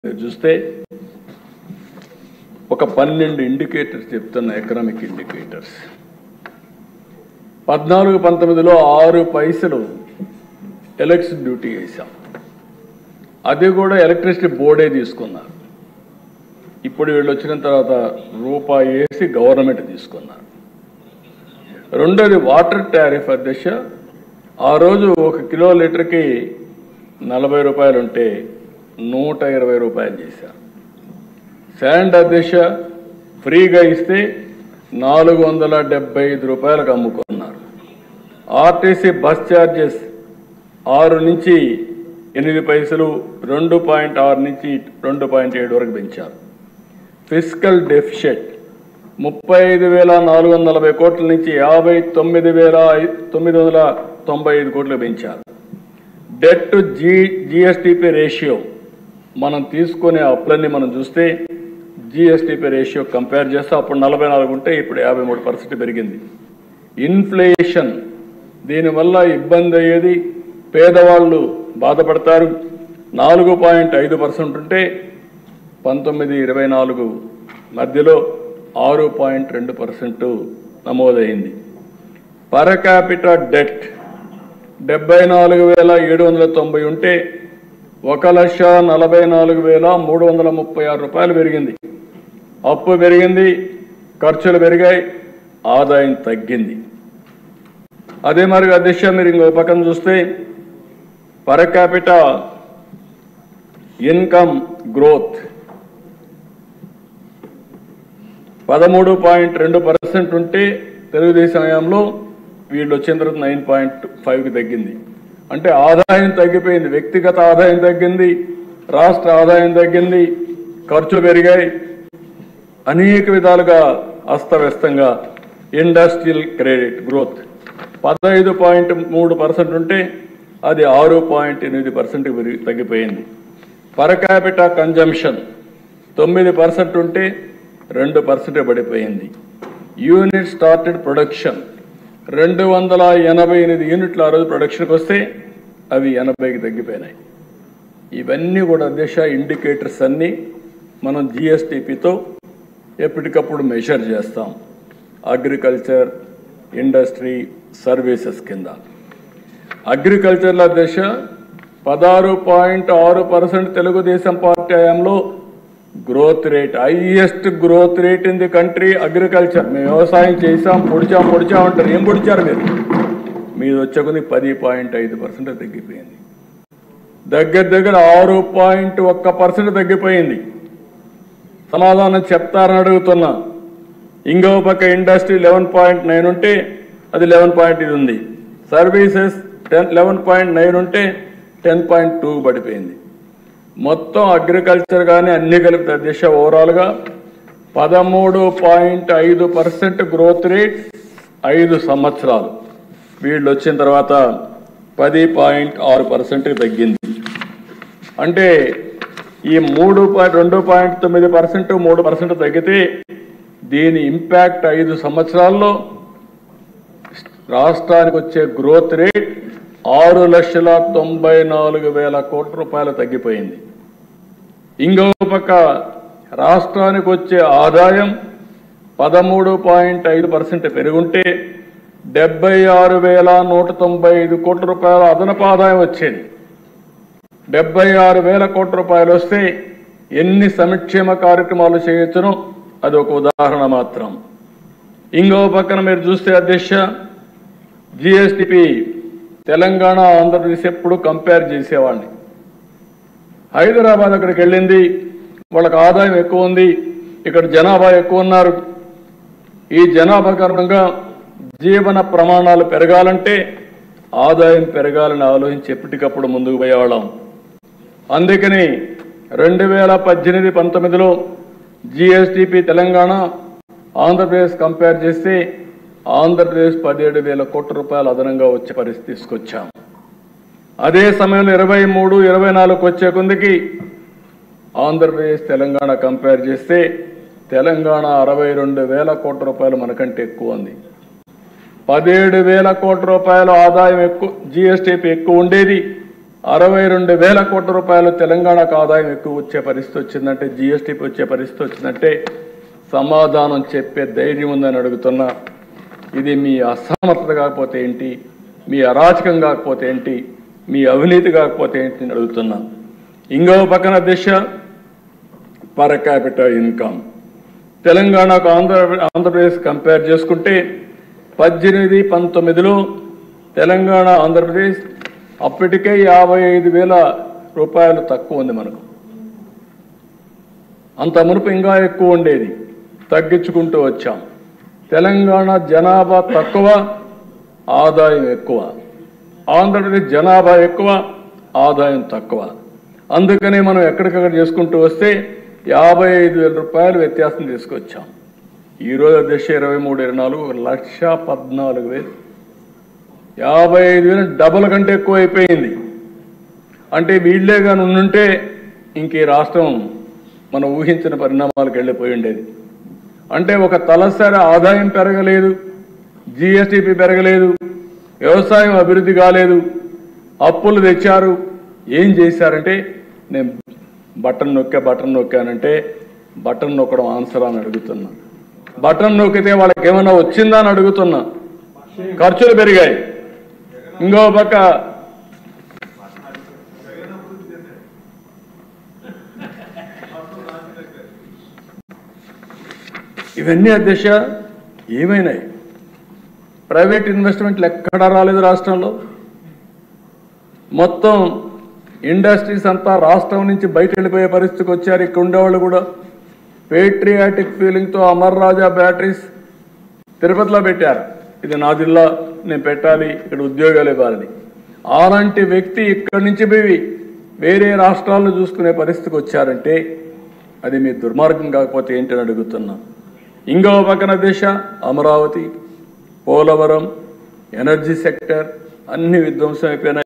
మీరు చూస్తే ఒక 12 ఇండికేటర్స్ చెప్తున్న ఎకనామిక్ ఇండికేటర్స్ 14-19లో 6 పైసలు ఎలక్ట్రిసిటీ డ్యూటీ వేసాం. అది కూడా ఎలక్ట్రిసిటీ బోర్డే తీసుకున్నారు. ఇప్పుడు వీళ్ళు వచ్చిన తర్వాత రూపాయి వేసి గవర్నమెంట్ తీసుకున్నారు. రెండోది వాటర్ టారిఫ్ అధ్యక్ష, ఆ రోజు 1 కిలో లీటర్కి 40 రూపాయలు ఉంటే 120 రూపాయలు చేశారు. శాండ్ అధ్యక్ష ఫ్రీగా ఇస్తే 475 రూపాయలకు అమ్ముకున్నారు. ఆర్టీసీ బస్ ఛార్జెస్ 6 నుంచి 8 పైసలు 2.6 నుంచి 2.7 వరకు పెంచారు. ఫిస్కల్ డెఫిషిట్ 35,440 కోట్ల నుంచి 59,995 కోట్లు పెంచారు. డెట్ టు జిఎస్టిపి రేషియో మనం తీసుకునే అప్పులన్నీ మనం చూస్తే జిఎస్టిపి రేషియో కంపేర్ చేస్తే అప్పుడు 44 ఉంటే ఇప్పుడు 53% పెరిగింది. ఇన్ఫ్లేషన్ దీనివల్ల ఇబ్బంది అయ్యేది, పేదవాళ్ళు బాధపడతారు. 4.5% ఉంటే 19-24 మధ్యలో 6.2% నమోదైంది. పర్ క్యాపిటా డెట్ 74,790 ఉంటే 1,44,336 రూపాయలు పెరిగింది. అప్పు పెరిగింది, ఖర్చులు పెరిగాయి, ఆదాయం తగ్గింది. అదే మరి అధ్యక్ష మీరు ఇంకో పక్కన చూస్తే పర్ క్యాపిటా ఇన్కమ్ గ్రోత్ 13.2% ఉంటే తెలుగుదేశం హయాంలో వీళ్ళు వచ్చిన తర్వాత 9.5కి తగ్గింది. అంటే ఆదాయం తగ్గిపోయింది, వ్యక్తిగత ఆదాయం తగ్గింది, రాష్ట్ర ఆదాయం తగ్గింది, ఖర్చులు పెరిగాయి, అనేక విధాలుగా అస్తవ్యస్తంగా. ఇండస్ట్రియల్ క్రెడిట్ గ్రోత్ 15.3% ఉంటే అది 6.8% తగ్గిపోయింది. పర్ క్యాపిటా కన్జంప్షన్ 9% ఉంటే 2% పడిపోయింది. యూనిట్ స్టార్టెడ్ ప్రొడక్షన్ 288 యూనిట్లు ఆ రోజు ప్రొడక్షన్కి వస్తే అవి 80కి తగ్గిపోయినాయి. ఇవన్నీ కూడా అధ్యక్ష ఇండికేటర్స్ అన్నీ మనం జిఎస్టిపితో ఎప్పటికప్పుడు మెజర్ చేస్తాం. అగ్రికల్చర్, ఇండస్ట్రీ, సర్వీసెస్ కింద. అగ్రికల్చర్లో అధ్యక్ష 16.6% తెలుగుదేశం పార్టీ హయాంలో growth rate, highest growth rate in the country agriculture. మేము వ్యవసాయం చేసాం, పొడిచాం అంటారు. ఏం పొడిచారు మీరు? మీరు వచ్చే కొద్ది 10.5% తగ్గిపోయింది. దగ్గర 6.1% తగ్గిపోయింది. సమాధానం చెప్తారని అడుగుతున్నా. ఇంకో పక్క ఇండస్ట్రీ 11.9 ఉంటే అది 11.8 ఉంది. సర్వీసెస్ 11.9 ఉంటే 10.2 పడిపోయింది. మొత్తం అగ్రికల్చర్ కానీ అన్ని కలిపితే అధ్యక్ష ఓవరాల్గా 13.5% గ్రోత్ రేట్ 5 సంవత్సరాలు. వీళ్ళు వచ్చిన తర్వాత 10.6% తగ్గింది. అంటే ఈ 2.9% 3% తగ్గితే దీని ఇంపాక్ట్ 5 సంవత్సరాల్లో రాష్ట్రానికి వచ్చే గ్రోత్ రేట్ 6,94,000 కోట్ల రూపాయలు తగ్గిపోయింది. ఇంకో పక్క రాష్ట్రానికి వచ్చే ఆదాయం 13.5% పెరుగుంటే 76,195 కోట్ల రూపాయల అదనపు ఆదాయం వచ్చేది. 76,000 కోట్ల రూపాయలు వస్తే ఎన్ని సంక్షేమ కార్యక్రమాలు చేయొచ్చునో అది ఒక ఉదాహరణ మాత్రం. ఇంకో పక్కన మీరు చూస్తే అధ్యక్ష జిఎస్టిపి తెలంగాణ, ఆంధ్రప్రదేశ్ ఎప్పుడు కంపేర్ చేసేవాడిని. హైదరాబాద్ అక్కడికి వెళ్ళింది, వాళ్ళకి ఆదాయం ఎక్కువ ఉంది, ఇక్కడ జనాభా ఎక్కువ ఉన్నారు. ఈ జనాభా కారణంగా జీవన ప్రమాణాలు పెరగాలంటే ఆదాయం పెరగాలని ఆలోచించి ఎప్పటికప్పుడు ముందుకు పోయేవాళ్ళం. అందుకని 2018-19లో జిఎస్టిపి తెలంగాణ, ఆంధ్రప్రదేశ్ కంపేర్ చేస్తే ఆంధ్రప్రదేశ్ 17,000 కోట్ల రూపాయలు అదనంగా వచ్చే పరిస్థితి తీసుకొచ్చాం. అదే సమయంలో 23-24 వచ్చే కొందికి ఆంధ్రప్రదేశ్ తెలంగాణ కంపేర్ చేస్తే తెలంగాణ 62,000 కోట్ల రూపాయలు మనకంటే ఎక్కువ ఉంది. 17,000 కోట్ల రూపాయల ఆదాయం ఎక్కువ, జిఎస్టిపి ఎక్కువ ఉండేది. 62,000 కోట్ల రూపాయలు తెలంగాణకు ఆదాయం ఎక్కువ వచ్చే పరిస్థితి వచ్చిందంటే, జీఎస్టీపీ వచ్చే పరిస్థితి వచ్చిందంటే సమాధానం చెప్పే ధైర్యం ఉందని అడుగుతున్నా. ఇది మీ అసమర్థత కాకపోతే ఏంటి, మీ అరాచకం కాకపోతే ఏంటి, మీ అవినీతి కాకపోతే ఏంటి అని అడుగుతున్నా. ఇంకో పక్కన దిశ పర్ క్యాపిటల్ ఇన్కమ్. తెలంగాణకు ఆంధ్రప్రదేశ్ కంపేర్ చేసుకుంటే 18-19లో తెలంగాణ ఆంధ్రప్రదేశ్ అప్పటికే 55,000 రూపాయలు తక్కువ ఉంది మనకు. అంత మునుపు ఇంకా ఎక్కువ ఉండేది, తగ్గించుకుంటూ వచ్చాం. తెలంగాణ జనాభా తక్కువ, ఆదాయం ఎక్కువ. ఆంధ్రప్రదేశ్ జనాభా ఎక్కువ, ఆదాయం తక్కువ. అందుకనే మనం ఎక్కడికక్కడ చేసుకుంటూ వస్తే 55,000 రూపాయలు వ్యత్యాసం తీసుకొచ్చాం. ఈరోజు దిశ 23-24 1,14,000. 55,000 డబుల్ కంటే ఎక్కువ అయిపోయింది. అంటే వీళ్ళే కానీ ఉండుంటే ఇంక ఈ రాష్ట్రం మనం ఊహించిన పరిణామాలకు వెళ్ళిపోయి ఉండేది. అంటే ఒక తలసరి ఆదాయం పెరగలేదు, జీఎస్టీపీ పెరగలేదు, వ్యవసాయం అభివృద్ధి కాలేదు, అప్పులు తెచ్చారు. ఏం చేశారంటే, నేను బటన్ నొక్కానంటే బటన్ నొక్కడం ఆన్సర్ అని అడుగుతున్నా. బటన్ నొక్కితే వాళ్ళకి ఏమైనా వచ్చిందా అని అడుగుతున్నా. ఖర్చులు పెరిగాయి. ఇంకో పక్క ఇవన్నీ అధ్యక్ష ఏమైనాయి? ప్రైవేట్ ఇన్వెస్ట్మెంట్లు ఎక్కడా రాలేదు రాష్ట్రంలో. మొత్తం ఇండస్ట్రీస్ అంతా రాష్ట్రం నుంచి బయట వెళ్ళిపోయే పరిస్థితికి వచ్చారు. ఇక్కడ ఉండేవాళ్ళు కూడా పేట్రియాటిక్ ఫీలింగ్తో అమర్ రాజా బ్యాటరీస్ తిరుపతిలో పెట్టారు. ఇది నా జిల్లా, నేను పెట్టాలి, ఇక్కడ ఉద్యోగాలు ఇవ్వాలని. అలాంటి వ్యక్తి ఇక్కడి నుంచి పోయి వేరే రాష్ట్రాలను చూసుకునే పరిస్థితికి వచ్చారంటే అది మీ దుర్మార్గం కాకపోతే ఏంటని అడుగుతున్నా. ఇంకో పక్కన దిశ అమరావతి, పోలవరం, ఎనర్జీ సెక్టర్ అన్ని విధ్వంసం అయిపోయినాయి.